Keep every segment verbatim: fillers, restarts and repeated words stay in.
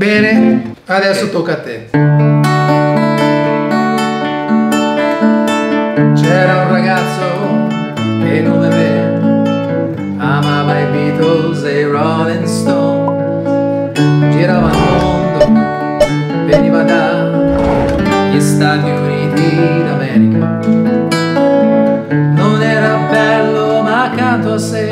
Bene, adesso tocca a te. C'era un ragazzo che nome me amava i Beatles e i Rolling Stone, girava il mondo, veniva dagli Stati Uniti d'America. Non era bello ma accanto a sé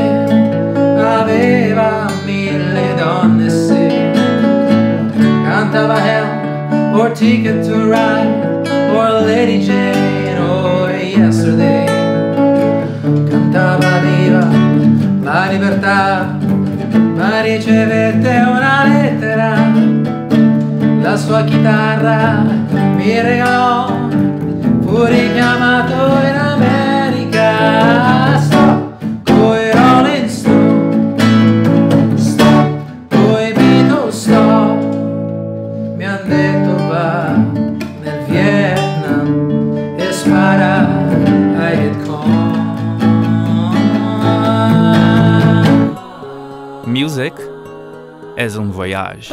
aveva mille donne se cantava Help or Ticket to Ride or Lady Jane or Yesterday. Cantava viva la libertà, ma ricevette una lettera. La sua chitarra mi regalò, fu richiamato in America. Stop coi Rolling Stone, stop coi Beatles, stop. Mi han detto va nel Vietnam e spara ai Vietcong. Music es un voyage.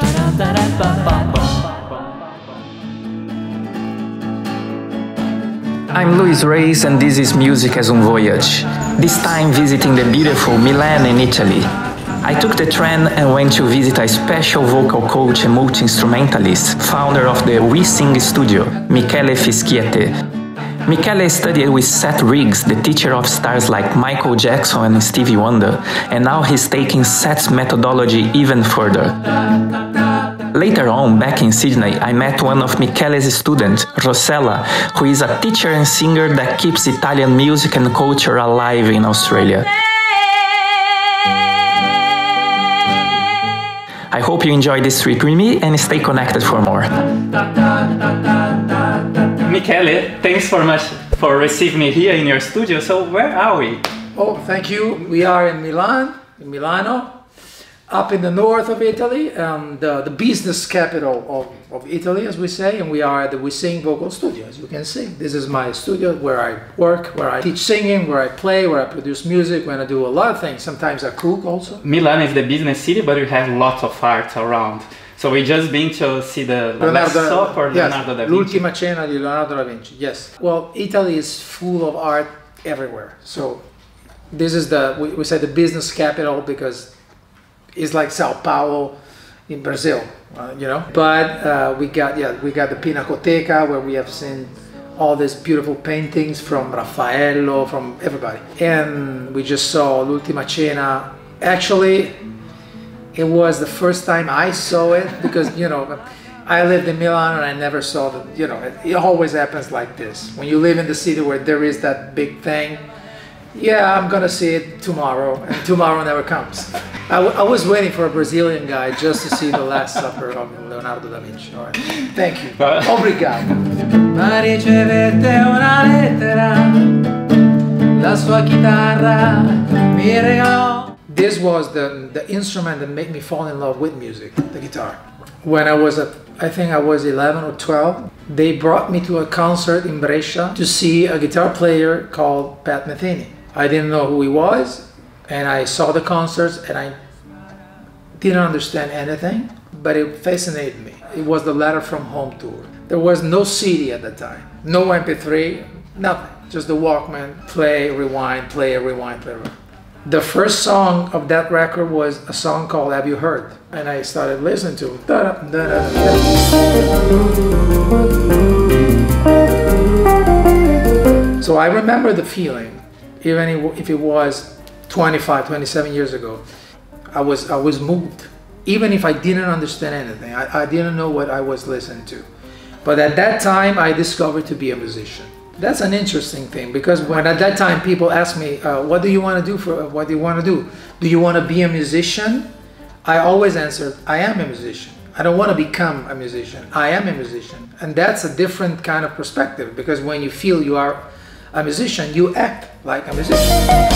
I'm Luis Reys and this is Music as un Voyage, this time visiting the beautiful Milan in Italy. I took the train and went to visit a special vocal coach and multi-instrumentalist, founder of the We Sing studio, Michele Fischietti. Michele studied with Seth Riggs, the teacher of stars like Michael Jackson and Stevie Wonder, and now he's taking Seth's methodology even further. Later on, back in Sydney, I met one of Michele's students, Rossella, who is a teacher and singer that keeps Italian music and culture alive in Australia. I hope you enjoy this trip with me and stay connected for more. Michele, thanks so much for receiving me here in your studio. So where are we? Oh, thank you. We are in Milan, in Milano, up in the north of Italy, um, the, the business capital of, of Italy, as we say, and we are at the We Sing vocal studio, as you can see. This is my studio where I work, where I teach singing, where I play, where I produce music, where I do a lot of things. Sometimes I cook also. Milan is the business city, but we have lots of art around. So we just been to see the Last Supper or Leonardo yes, da Vinci. L'Ultima Cena di Leonardo da Vinci, yes. Well, Italy is full of art everywhere. So this is the, we, we say the business capital because it's like Sao Paulo in Brazil, uh, you know. But uh, we got, yeah, we got the Pinacoteca where we have seen all these beautiful paintings from Raffaello, from everybody. And we just saw L'Ultima Cena. Actually, it was the first time I saw it because, you know, I lived in Milan and I never saw the, you know, it, it always happens like this. When you live in the city where there is that big thing, yeah, I'm gonna see it tomorrow, and tomorrow never comes. I, w I was waiting for a Brazilian guy just to see the Last Supper of Leonardo da Vinci. All right. Thank you. Obrigado. Ma ricevette una lettera, la sua chitarra mi regalò. This was the, the instrument that made me fall in love with music, the guitar. When I was, at, I think I was eleven or twelve, they brought me to a concert in Brescia to see a guitar player called Pat Metheny. I didn't know who he was, and I saw the concerts and I didn't understand anything, but it fascinated me. It was the Letter from Home tour. There was no C D at the time, no M P three, nothing. Just the Walkman, play, rewind, play, rewind, play, rewind. The first song of that record was a song called Have You Heard? And I started listening to it. So I remember the feeling, even if it was twenty-five, twenty-seven years ago. I was, I was moved. Even if I didn't understand anything, I, I didn't know what I was listening to. But at that time, I discovered to be a musician. That's an interesting thing because when at that time people ask me, uh, what do you want to do for, what do you want to do? Do you want to be a musician? I always answer, I am a musician. I don't want to become a musician. I am a musician. And that's a different kind of perspective because when you feel you are a musician, you act like a musician.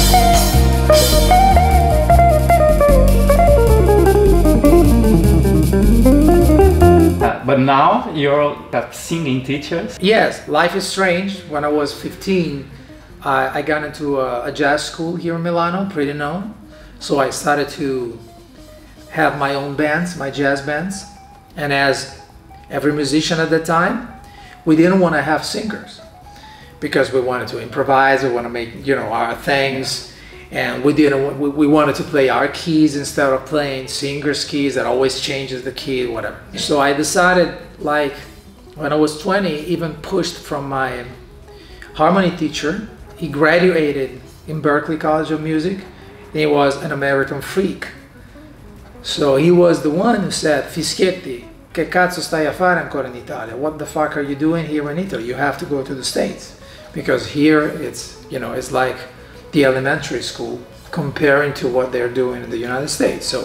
Uh, but now you're a singing teacher? Yes, Life is Strange. When I was fifteen, I, I got into a, a jazz school here in Milano, pretty known. So I started to have my own bands, my jazz bands. And as every musician at the time, we didn't want to have singers because we wanted to improvise, we want to make, you know, our things, and we didn't. We, we wanted to play our keys instead of playing singers' keys that always changes the key, whatever. So I decided, like, when I was twenty, even pushed from my harmony teacher. He graduated in Berklee College of Music. He was an American freak. So he was the one who said, Fischietti, che cazzo stai a fare ancora in Italia? What the fuck are you doing here in Italy? You have to go to the States. Because here it's, you know, it's like the elementary school comparing to what they're doing in the United States. So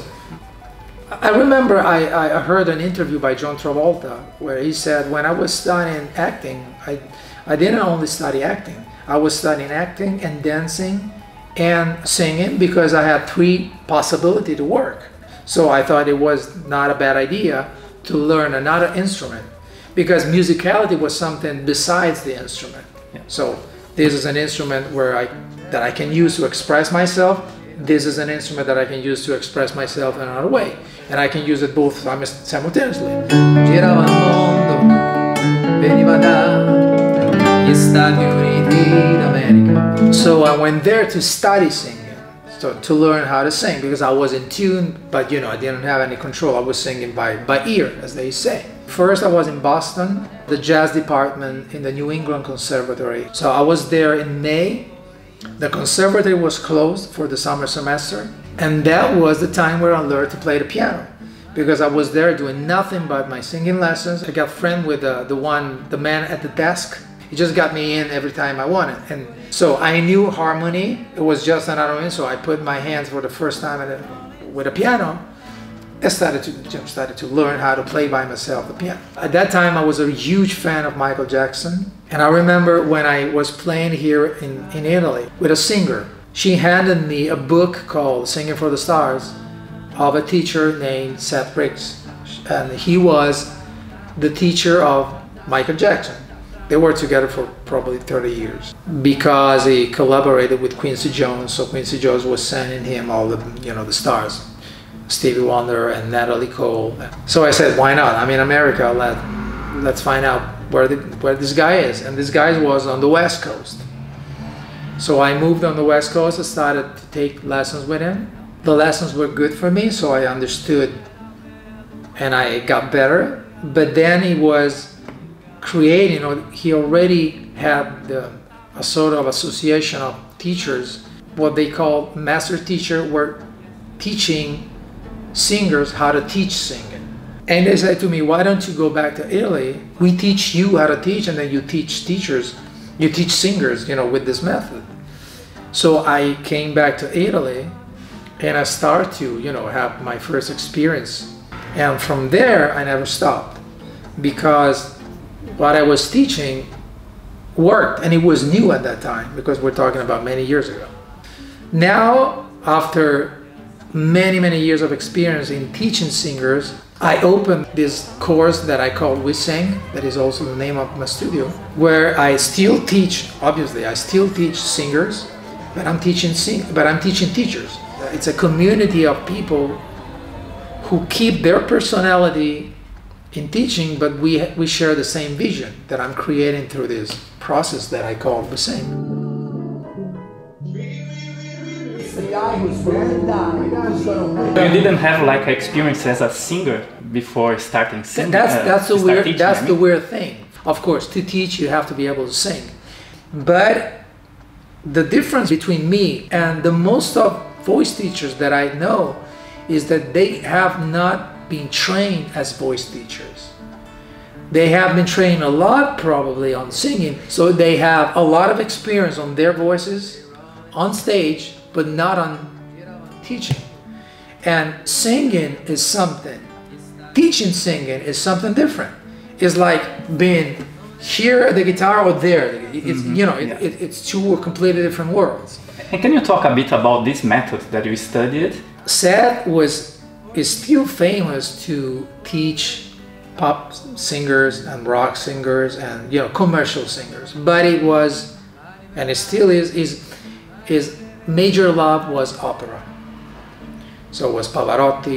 I remember I, I heard an interview by John Travolta where he said, when I was studying acting, I, I didn't only study acting. I was studying acting and dancing and singing because I had three possibilities to work. So I thought it was not a bad idea to learn another instrument because musicality was something besides the instrument. Yeah. So this is an instrument where I, that I can use to express myself. This is an instrument that I can use to express myself in another way. And I can use it both simultaneously. Girava il mondo, veniva dagli Stati Uniti d'America. So I went there to study singing, so to learn how to sing, because I was in tune, but you know, I didn't have any control. I was singing by, by ear, as they say. First I was in Boston, the jazz department in the New England Conservatory. So I was there in May. The conservatory was closed for the summer semester, and that was the time where I learned to play the piano, because I was there doing nothing but my singing lessons. I got friend with the, the one, the man at the desk. He just got me in every time I wanted, and so I knew harmony. It was just another one, so I put my hands for the first time at it, with a piano. I started to you know, started to learn how to play by myself the piano. At that time, I was a huge fan of Michael Jackson, and I remember when I was playing here in, in Italy with a singer. She handed me a book called Singing for the Stars of a teacher named Seth Riggs, and he was the teacher of Michael Jackson. They were together for probably thirty years because he collaborated with Quincy Jones. So Quincy Jones was sending him all the, you know, the stars, Stevie Wonder and Natalie Cole. So I said, why not? I'm in America. Let let's find out where the, where this guy is. And this guy was on the West Coast. So I moved on the West Coast. I started to take lessons with him. The lessons were good for me, so I understood, and I got better. But then he was creating, or he already had the, a sort of association of teachers, what they call master teacher, were teaching singers how to teach singing. And they said to me, why don't you go back to Italy? We teach you how to teach, and then you teach teachers, you teach singers, you know, with this method. So I came back to Italy, and I started to, you know, have my first experience. And from there, I never stopped, because what I was teaching worked, and it was new at that time, because we're talking about many years ago. Now, after many, many years of experience in teaching singers, I opened this course that I call We Sing, that is also the name of my studio, where I still teach, obviously, I still teach singers, but I'm teaching sing, but I'm teaching teachers. It's a community of people who keep their personality in teaching, but we we share the same vision that I'm creating through this process that I call the same. You didn't have like experience as a singer before starting singing. That's that's uh, the weird teaching, that's I mean. the weird thing. Of course, to teach you have to be able to sing, but the difference between me and the most of voice teachers that I know is that they have not been trained as voice teachers. They have been trained a lot probably on singing, so they have a lot of experience on their voices on stage, but not on teaching. And singing is something, teaching singing is something different. It's like being here at the guitar or there. It's, mm-hmm. you know, it, yeah. it, it's two completely different worlds. And can you talk a bit about this method that you studied? Seth was is still famous to teach pop singers and rock singers and, you know, commercial singers, but it was, and it still is, is his major love was opera. So it was Pavarotti,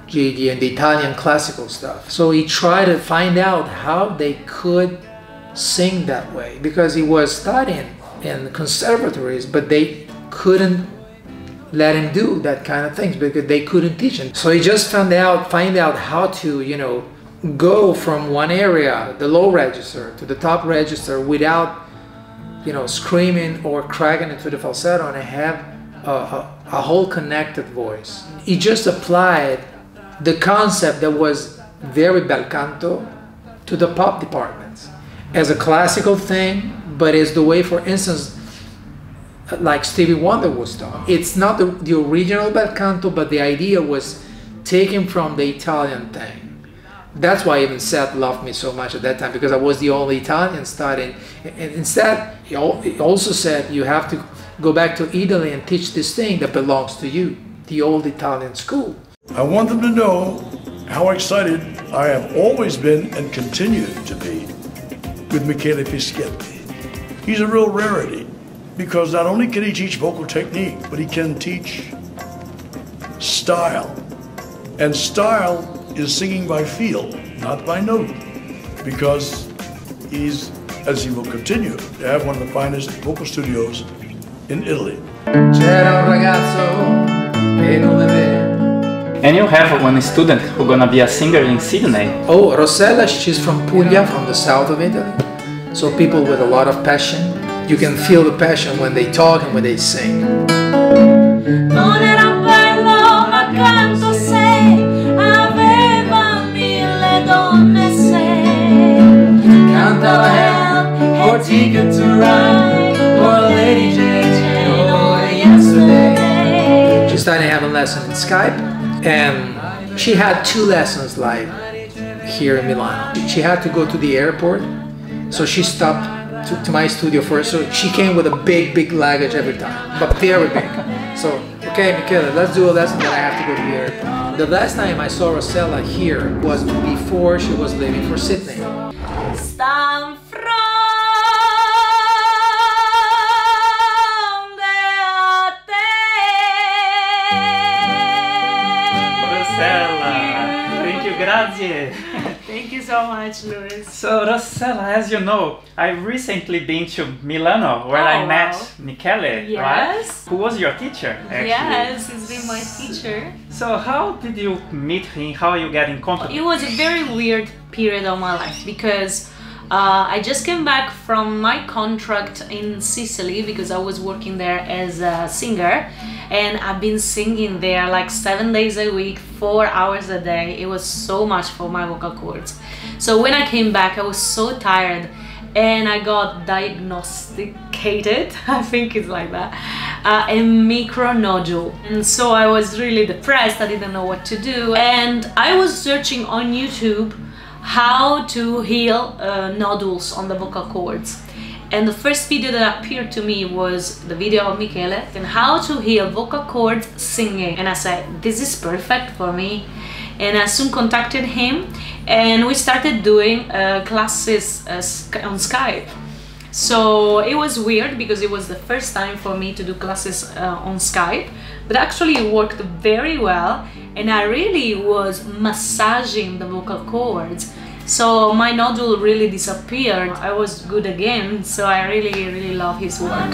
Gigi and the Italian classical stuff. So he tried to find out how they could sing that way, because he was studying in conservatories, but they couldn't let him do that kind of things because they couldn't teach him. So he just found out, find out how to, you know, go from one area, the low register, to the top register without, you know, screaming or cracking into the falsetto, and have a, a, a whole connected voice. He just applied the concept that was very bel canto to the pop departments as a classical thing, but as the way, for instance, like Stevie Wonder was taught. It's not the, the original bel canto, but the idea was taken from the Italian thing. That's why even Seth loved me so much at that time, because I was the only Italian studying. And instead, he also said, you have to go back to Italy and teach this thing that belongs to you, the old Italian school. I want them to know how excited I have always been and continue to be with Michele Fischietti. He's a real rarity, because not only can he teach vocal technique, but he can teach style. And style is singing by feel, not by note, because he's, as he will continue, to have one of the finest vocal studios in Italy. And you have one student who's gonna be a singer in Sydney. Oh, Rossella, she's from Puglia, from the south of Italy. So people with a lot of passion. You can feel the passion when they talk and when they sing. Non era bello, ma canto se aveva mille donne se cantava help or ticket to ride or Lady Jane or yesterday. She started having lessons in Skype, and she had two lessons live here in Milan. She had to go to the airport, so she stopped To, to my studio first, so she came with a big, big luggage every time, but very big. So, okay, Michele, let's do a lesson, then I have to go to the airport. The last time I saw Rossella here was before she was leaving for Sydney. Stan Rossella, thank you, grazie. Thank you so much, Luis. So Rossella, as you know, I've recently been to Milano, where Oh, I met wow. Michele, Yes. right? Who was your teacher, actually? Yes, he's been my teacher. So how did you meet him? How you get in contact? It was a very weird period of my life, because uh, I just came back from my contract in Sicily, because I was working there as a singer, and I've been singing there like seven days a week, four hours a day. It was so much for my vocal cords. So when I came back, I was so tired, and I got diagnosticated, I think it's like that, uh, a micronodule. And so I was really depressed, I didn't know what to do, and I was searching on YouTube how to heal uh, nodules on the vocal cords. And the first video that appeared to me was the video of Michele and how to heal vocal cords singing. And I said, this is perfect for me. And I soon contacted him, and we started doing uh, classes uh, on Skype. So it was weird, because it was the first time for me to do classes uh, on Skype, but actually it worked very well, and I really was massaging the vocal cords. So my nodule really disappeared. I was good again, so I really, really love his work.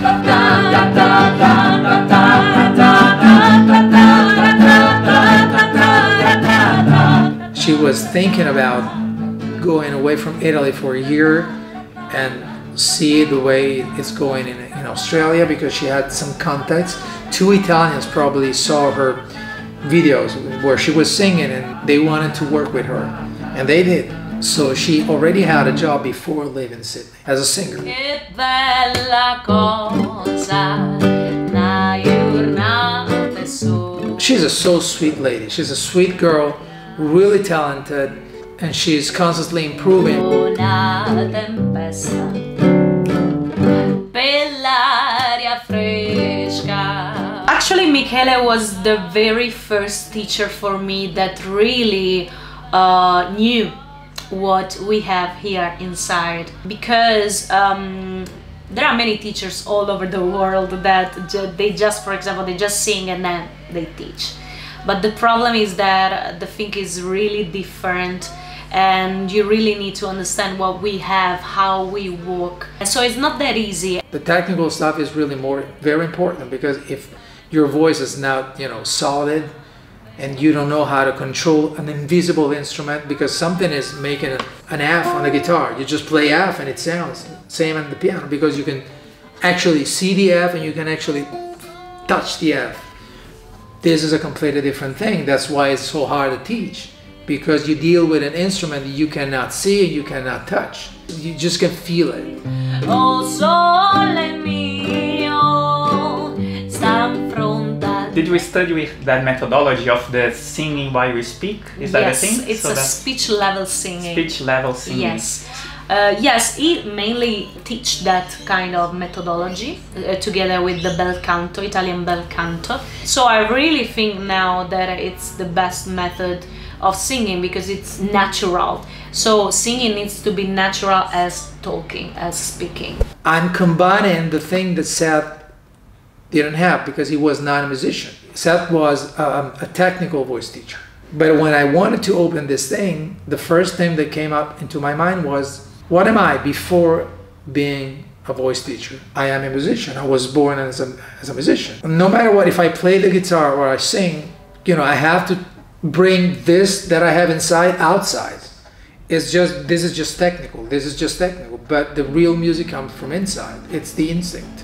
She was thinking about going away from Italy for a year and see the way it's going in, in Australia, because she had some contacts. Two Italians probably saw her videos where she was singing, and they wanted to work with her, and they did. So she already had a job before leaving Sydney as a singer. Che bella cosa, una giornata sola. She's a so sweet lady. She's a sweet girl, really talented, and she's constantly improving. Una tempesta, bell'aria fresca. Actually, Michele was the very first teacher for me that really uh, knew what we have here inside, because um, there are many teachers all over the world that ju they just, for example, they just sing and then they teach. But the problem is that the thing is really different, and you really need to understand what we have, how we work. So it's not that easy. The technical stuff is really more very important, because if your voice is not, you know, solid, and you don't know how to control an invisible instrument, because something is making an F on the guitar, you just play F and it sounds same on the piano, because you can actually see the F and you can actually touch the F. This is a completely different thing. That's why it's so hard to teach, because you deal with an instrument that you cannot see and you cannot touch. You just can feel it. Oh, sole mio, sta pronta. Did we study with that methodology of the singing while we speak? Is that yes, the thing? It's so a speech level singing. Speech level singing. Yes. Uh, yes, he mainly teach that kind of methodology uh, together with the bel canto, Italian bel canto. So I really think now that it's the best method of singing, because it's natural. So singing needs to be natural as talking, as speaking. I'm combining the thing that Seth didn't have, because he was not a musician. Seth was um, a technical voice teacher. But when I wanted to open this thing, the first thing that came up into my mind was, what am I before being a voice teacher? I am a musician. I was born as a, as a musician. No matter what, if I play the guitar or I sing, you know, I have to bring this that I have inside outside. It's just, this is just technical, this is just technical, but the real music comes from inside. It's the instinct.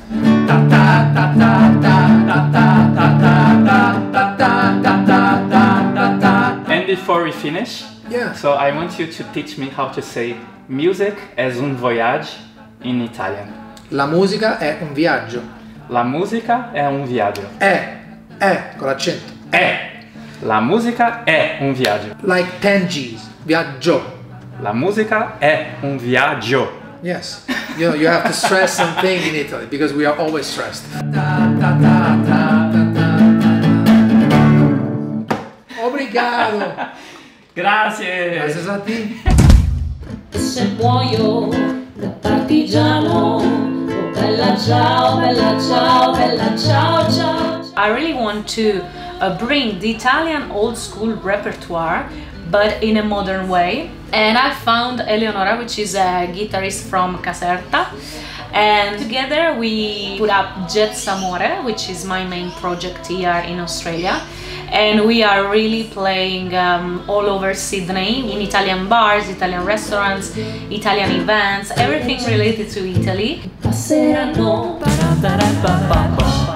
And before we finish, yeah. So I want you to teach me how to say music as un voyage in Italian. La musica è un viaggio. La musica è un viaggio. È, è, con l'accento. È. La musica è un viaggio. Like ten G's. Viaggio. La musica è un viaggio. Yes. You know, you have to stress something in Italy, because we are always stressed. Obrigado. Grazie. Gracias a ti. Se muoio da partigiano, oh bella ciao, bella ciao, bella ciao, ciao. I really want to uh, bring the Italian old school repertoire, but in a modern way. And I found Eleonora, which is a guitarist from Caserta, and together we put up Jazz Amore, which is my main project here in Australia. And we are really playing um, all over Sydney, in Italian bars, Italian restaurants, Italian events, everything related to Italy.